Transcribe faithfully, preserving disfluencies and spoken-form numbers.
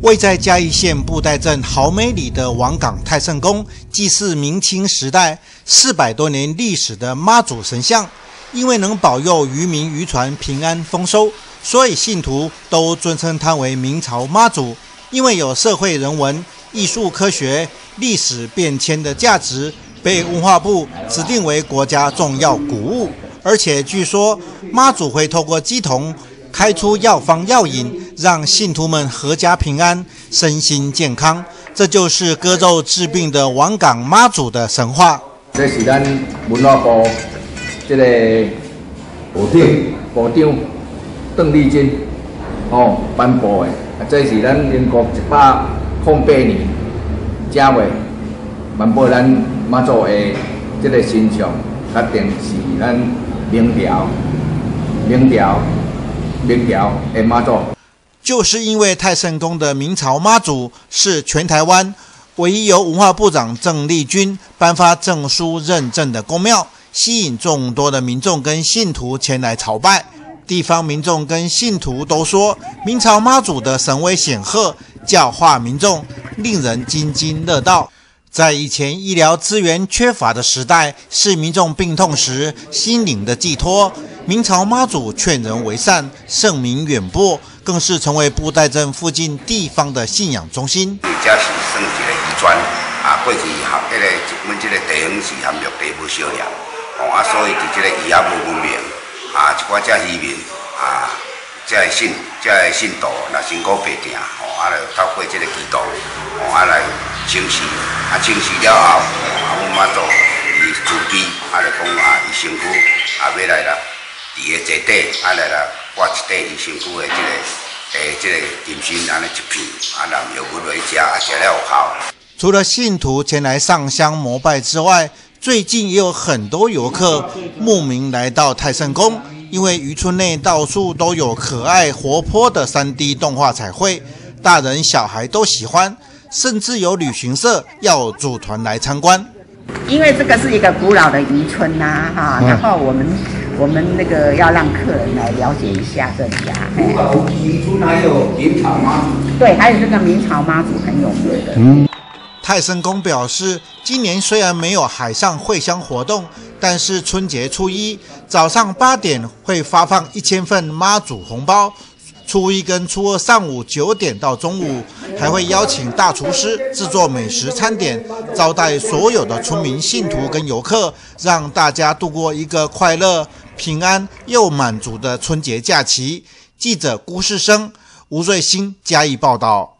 位在嘉义县布袋镇豪美里的王港太圣宫，祭祀明清时代四百多年历史的妈祖神像。因为能保佑渔民渔船平安丰收，所以信徒都尊称它为明朝妈祖。因为有社会人文、艺术科学、历史变迁的价值，被文化部指定为国家重要古物。而且据说妈祖会透过乩童开出药方药引，让信徒们阖家平安、身心健康。这就是割肉治病的王港妈祖的神话。 这是咱文化部这个部长部长邓丽君哦颁布的，这是咱民国一百零八年正月颁布咱妈祖的这个形象，确定是咱明朝明朝明朝的妈祖。 就是因为太圣宫的明朝妈祖是全台湾唯一由文化部长郑丽君颁发证书认证的宫庙，吸引众多的民众跟信徒前来朝拜。地方民众跟信徒都说，明朝妈祖的神威显赫，教化民众，令人津津乐道。在以前医疗资源缺乏的时代，是民众病痛时心灵的寄托。明朝妈祖劝人为善，圣名远播，更是成为布袋镇附近地方的信仰中心。 这是算一个遗传啊，过去含迄个阮这个地方是含药地无少量，哦啊，所以伫这个医学无文明啊，一寡遮渔民啊，遮个信遮个信徒若辛苦白定，哦啊，来透过这个祈祷，哦啊来请示，啊请示了后，啊阮妈祖伊自己啊来讲啊，伊身躯啊要来啦。伫个坐底，啊来啦，挂一块伊身躯的这个，诶，这个金身安尼一片，啊，然后药物落去食，啊，食了有效。 除了信徒前来上香膜拜之外，最近也有很多游客慕名来到太圣宫，因为渔村内到处都有可爱活泼的 三 D 动画彩绘，大人小孩都喜欢，甚至有旅行社要组团来参观。 因为这个是一个古老的渔村呐、啊，哈、嗯，然后我们我们那个要让客人来了解一下这里啊。 古老渔村还有明朝妈祖， 对，还有这个明朝妈祖很有名的。 嗯，太圣宫表示，今年虽然没有海上会香活动，但是春节初一早上八点会发放一千份妈祖红包。初一跟初二上午九点到中午，还会邀请大厨师制作美食餐点，招待所有的村民、信徒跟游客，让大家度过一个快乐、平安又满足的春节假期。记者辜世生、吴瑞兴加以报道。